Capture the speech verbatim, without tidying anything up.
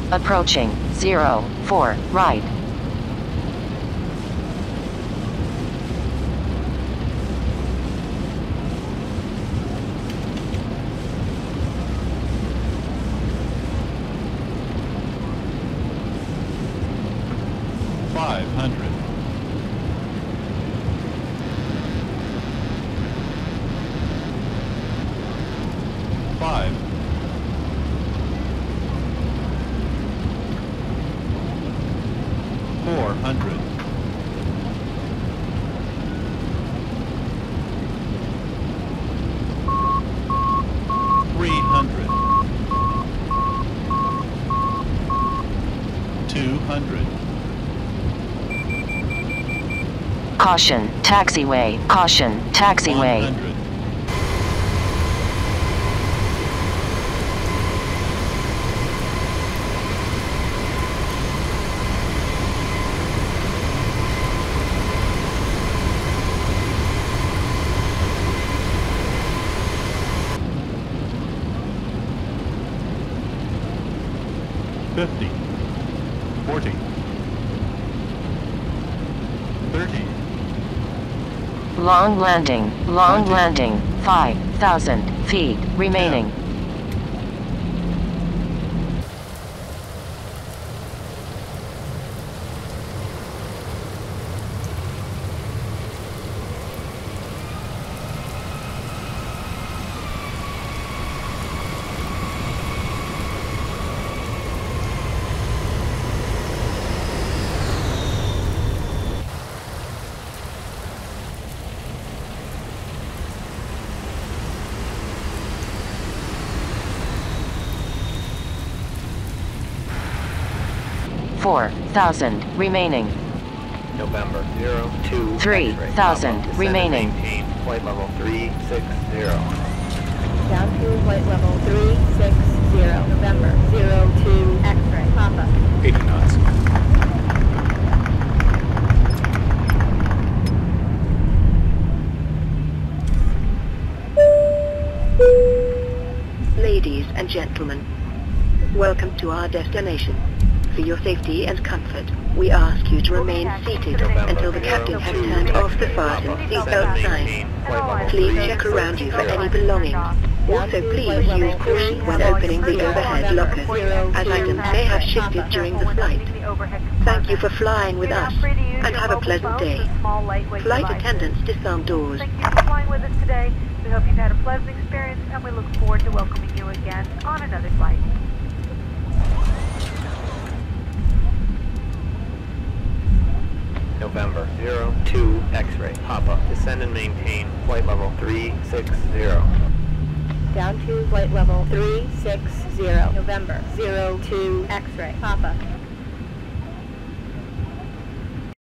Approaching, zero, four, right. five hundred. Five. Four hundred. Three hundred. Two hundred. Caution, taxiway, caution, taxiway. one hundred. Fifty. Forty. Thirty. Long landing, long twenty. landing, five thousand feet remaining. four thousand remaining. November zero two. three thousand remaining. Maintain flight level three six zero. Down to flight level three six zero. November zero two X-ray. Papa. eighty knots. Ladies and gentlemen, welcome to our destination. For your safety and comfort, we ask you to remain seated until the captain has turned off the fasten seatbelt sign. Please check around you for any belongings. Also, please use caution when opening the overhead lockers, as items may have shifted during the flight. Thank you for flying with us, and have a pleasant day. Flight attendants disarm doors. Thank you for flying with us today. We hope you've had a pleasant experience, and we look forward to welcoming you again on another flight. November zero two X-ray. Papa. Descend and maintain flight level three six zero. Down to flight level three six zero. November zero two X-ray. Papa.